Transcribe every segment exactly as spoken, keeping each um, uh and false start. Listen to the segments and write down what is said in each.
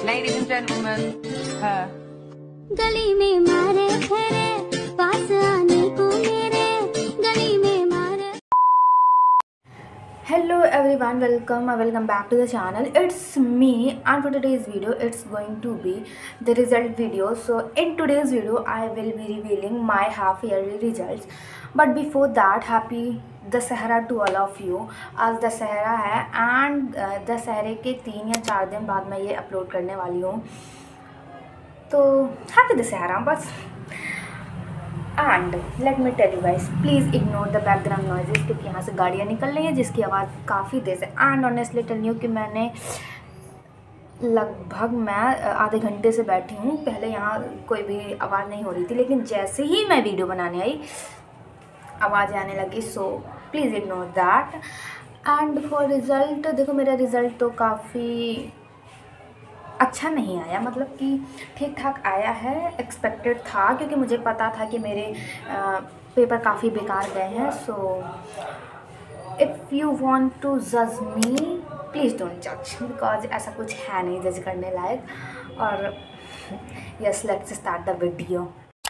Ladies and gentlemen, her. गली में मारे फेरे पास आने को मेरे गली में मारे. Hello everyone, welcome or welcome back to the channel. It's me, and for today's video it's going to be the result video. So in today's video I will be revealing my half yearly results, but before that, happy Dussehra to all of you. आज दशहरा है and दशहरे के तीन या चार दिन बाद मैं ये अपलोड करने वाली हूँ, तो हैप्पी दशहरा बस. And let me tell you guys, please ignore the background noises, क्योंकि यहाँ से गाड़ियाँ निकल रही हैं जिसकी आवाज़ काफ़ी तेज़ है. एंड ऑनेस्टली टेल यू कि मैंने लगभग मैं आधे घंटे से बैठी हूँ. पहले यहाँ कोई भी आवाज़ नहीं हो रही थी, लेकिन जैसे ही मैं वीडियो बनाने आई आवाज़ आने लगी. So please ignore that. And for result, देखो मेरा रिज़ल्ट तो काफ़ी अच्छा नहीं आया, मतलब कि ठीक ठाक आया है. एक्सपेक्टेड था, क्योंकि मुझे पता था कि मेरे आ, पेपर काफ़ी बेकार गए हैं. So if you want to जज मी, प्लीज़ डोंट जज, बिकॉज ऐसा कुछ है नहीं जज करने लायक. और yes, let's start the video.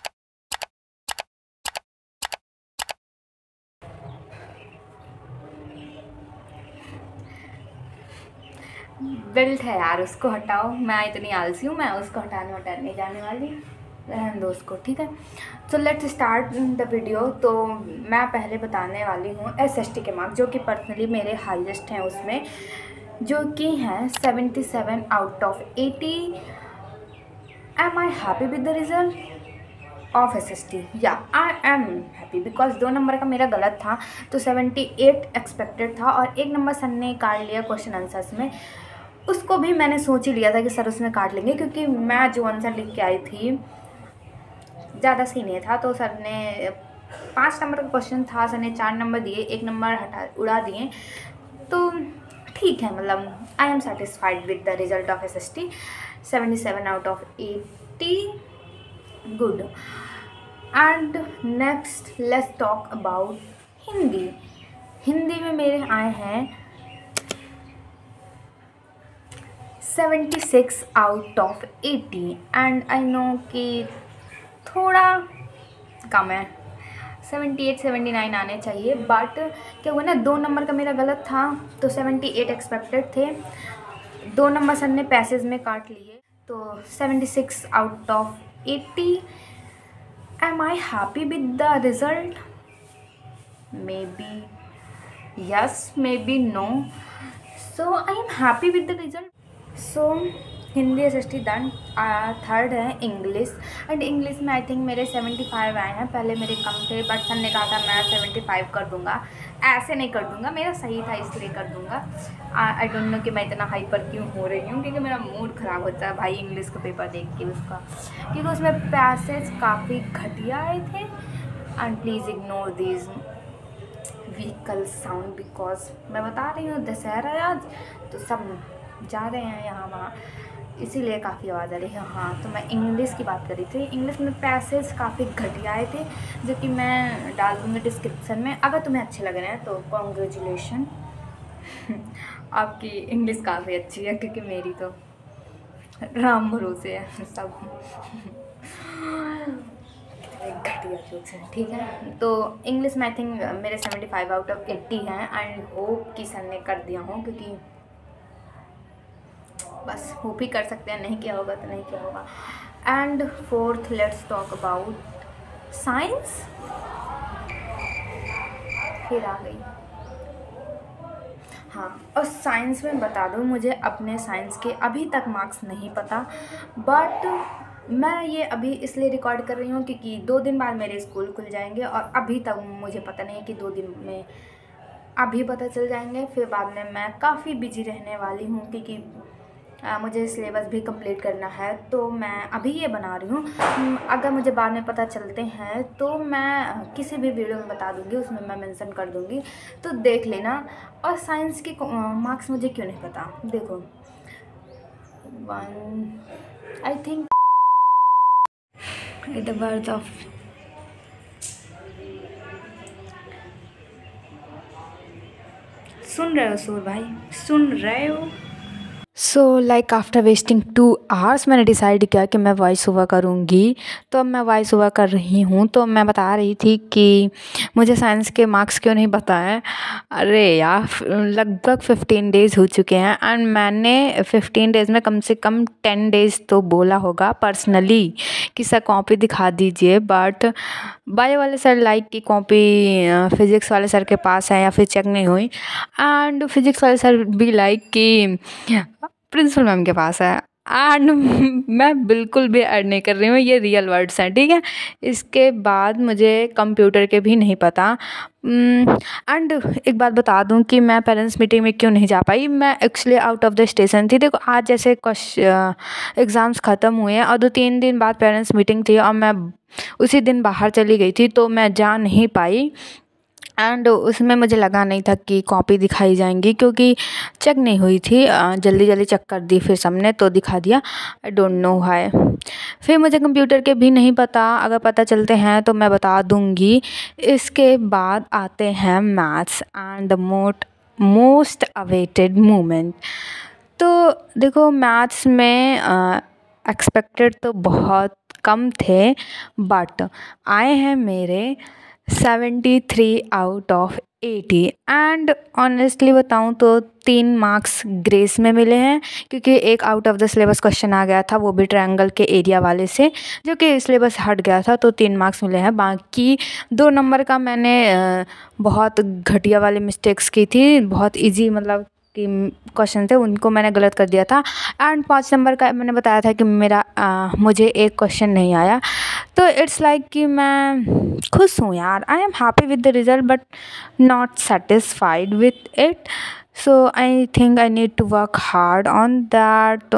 Belt है यार, उसको हटाओ. मैं इतनी आलसी हूँ, मैं उसको हटाने हटाने नहीं जाने वाली. रहने दो उसको, ठीक है. So let's start the video. तो मैं पहले बताने वाली हूँ एस एस टी के मार्क्स, जो कि पर्सनली मेरे हाईएस्ट हैं उसमें, जो कि हैं seventy seven out of eighty. Am I happy with the result of S S T? या आई एम हैप्पी, बिकॉज दो नंबर का मेरा गलत था, तो सेवेंटी एट एक्सपेक्टेड था, और एक नंबर सर ने काट लिया क्वेश्चन आंसर्स में. उसको भी मैंने सोच ही लिया था कि सर उसमें काट लेंगे, क्योंकि मैं जो आंसर लिख के आई थी ज़्यादा सही नहीं था. तो सर ने पाँच नंबर का क्वेश्चन था, सर ने चार नंबर दिए, एक नंबर हटा उड़ा दिए. तो ठीक है, मतलब I am satisfied with the result of S S T. Seventy seven out of eighty, good. And next let's talk about Hindi. Hindi में मेरे आए हैं seventy six out of eighty. And I know कि थोड़ा कम है, सेवेंटी एट सेवेंटी नाइन आने चाहिए, but क्या हुआ ना, दो नंबर का मेरा गलत था, तो सेवेंटी एट एक्सपेक्टेड थे. दो नंबर सर ने पैसेज में काट लिए, तो seventy six out of eighty. Am I happy with the result? Maybe yes, maybe no. So I am happy with the result. So Hindi S S T done. Third है English. And English में I think मेरे seventy five आए हैं. पहले मेरे कम थे, but sir ने कहा था मैं सेवेंटी फाइव कर दूंगा. ऐसे नहीं कर दूंगा, मेरा सही था इसलिए कर दूंगा. आई डोंट नो कि मैं इतना हाइपर क्यों हो रही हूँ, क्योंकि मेरा मूड ख़राब होता है भाई इंग्लिश का पेपर देख के उसका, क्योंकि उसमें पैसेज काफ़ी घटिया आए थे. And please ignore these vehicle sound, because मैं बता रही हूँ दशहरा आज, तो सब जा रहे हैं यहाँ वहाँ, इसीलिए काफ़ी आवाज़ आ रही है. हाँ, तो मैं इंग्लिश की बात कर रही थी. इंग्लिश में पैसेज काफ़ी घटिया आए थे, जो कि मैं डाल दूँगी डिस्क्रिप्शन में. अगर तुम्हें अच्छे लग रहे हैं तो कॉन्ग्रेचुलेशन, आपकी इंग्लिश काफ़ी अच्छी है, क्योंकि मेरी तो राम भरोसे है सब. घटिया जोक्स हैं, ठीक है. तो इंग्लिश में आई थिंक मेरे seventy five out of eighty हैं. एंड होप कि सर ने कर दिया हूँ, क्योंकि बस होप ही कर सकते हैं, नहीं किया होगा तो नहीं किया होगा. And fourth let's talk about science. फिर आ गई. हाँ, और साइंस में बता दूँ, मुझे अपने साइंस के अभी तक मार्क्स नहीं पता, बट मैं ये अभी इसलिए रिकॉर्ड कर रही हूँ क्योंकि दो दिन बाद मेरे स्कूल खुल जाएंगे, और अभी तक मुझे पता नहीं है कि दो दिन में अभी पता चल जाएंगे. फिर बाद में मैं काफ़ी बिजी रहने वाली हूँ, क्योंकि आ, मुझे सिलेबस भी कंप्लीट करना है, तो मैं अभी ये बना रही हूँ. अगर मुझे बाद में पता चलते हैं तो मैं किसी भी वीडियो में बता दूँगी, उसमें मैं मेंशन कर दूँगी, तो देख लेना. और साइंस के मार्क्स मुझे क्यों नहीं पता, देखो one I think the birth of सुन रहे हो सूर भाई, सुन रहे हो? So like after wasting two hours मैंने डिसाइड किया कि मैं वॉइस ओवर करूँगी। तो अब मैं वॉइस ओवर कर रही हूँ। तो मैं बता रही थी कि मुझे साइंस के मार्क्स क्यों नहीं पता है। अरे यार, लगभग फिफ्टीन डेज़ हो चुके हैं एंड मैंने फिफ्टीन डेज़ में कम से कम टेन डेज़ तो बोला होगा पर्सनली कि सर कॉपी दिखा दीजिए, बट बायो वाले सर लाइक की कॉपी फिज़िक्स वाले सर के पास है या फिर चेक नहीं हुई, एंड फिज़िक्स वाले सर भी लाइक कि प्रिंसिपल मैम के पास है। एंड मैं बिल्कुल भी ऐड नहीं कर रही हूँ, ये रियल वर्ड्स हैं, ठीक है। इसके बाद मुझे कंप्यूटर के भी नहीं पता। एंड एक बात बता दूं कि मैं पेरेंट्स मीटिंग में क्यों नहीं जा पाई। मैं actually out of the station थी। देखो आज जैसे एग्ज़ाम्स ख़त्म हुए हैं और दो तीन दिन बाद पेरेंट्स मीटिंग थी और मैं उसी दिन बाहर चली गई थी, तो मैं जा नहीं पाई। एंड उसमें मुझे लगा नहीं था कि कॉपी दिखाई जाएंगी क्योंकि चेक नहीं हुई थी। जल्दी जल्दी चेक कर दी फिर सबने, तो दिखा दिया। I don't know why. फिर मुझे कंप्यूटर के भी नहीं पता, अगर पता चलते हैं तो मैं बता दूंगी। इसके बाद आते हैं maths and the most most awaited moment. तो देखो मैथ्स में एक्सपेक्टेड तो बहुत कम थे, बट आए हैं मेरे seventy three out of eighty. And honestly बताऊँ तो तीन मार्क्स ग्रेस में मिले हैं क्योंकि एक out of the syllabus question आ गया था, वो भी ट्रायंगल के एरिया वाले से, जो कि सिलेबस हट गया था, तो तीन मार्क्स मिले हैं। बाकी दो नंबर का मैंने बहुत घटिया वाले मिस्टेक्स की थी, बहुत इजी मतलब कि क्वेश्चन थे उनको मैंने गलत कर दिया था। एंड पाँच नंबर का मैंने बताया था कि मेरा आ, मुझे एक क्वेश्चन नहीं आया। तो इट्स लाइक like कि मैं खुश हूँ यार, I am happy with the result but not satisfied with it. So I think I need to work hard on that.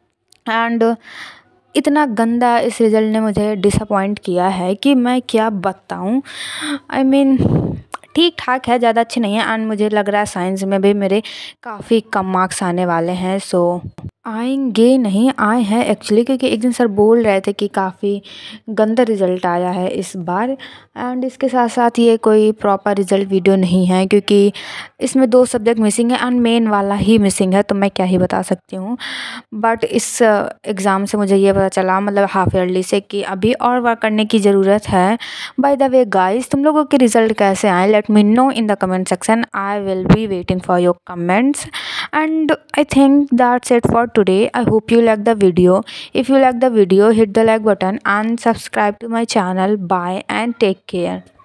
And इतना गंदा इस रिज़ल्ट ने मुझे डिसअपॉइंट किया है कि मैं क्या बताऊँ। आई मीन ठीक ठाक है, ज़्यादा अच्छे नहीं है। एंड मुझे लग रहा है साइंस में भी मेरे काफ़ी कम मार्क्स आने वाले हैं। सो आएंगे नहीं, आए हैं एक्चुअली, क्योंकि एक दिन सर बोल रहे थे कि काफ़ी गंदा रिज़ल्ट आया है इस बार। एंड इसके साथ साथ ये कोई प्रॉपर रिज़ल्ट वीडियो नहीं है क्योंकि इसमें दो सब्जेक्ट मिसिंग है एंड मेन वाला ही मिसिंग है, तो मैं क्या ही बता सकती हूँ। बट इस एग्ज़ाम से मुझे ये पता चला, मतलब हाफ ईयरली से, कि अभी और वर्क करने की ज़रूरत है। बाय द वे गाइस, तुम लोगों के रिज़ल्ट कैसे आए, let me know in the comment section. I will be waiting for your comments. And I think that's it for today. I hope you like the video. If you like the video, hit the like button and subscribe to my channel. Bye and take care.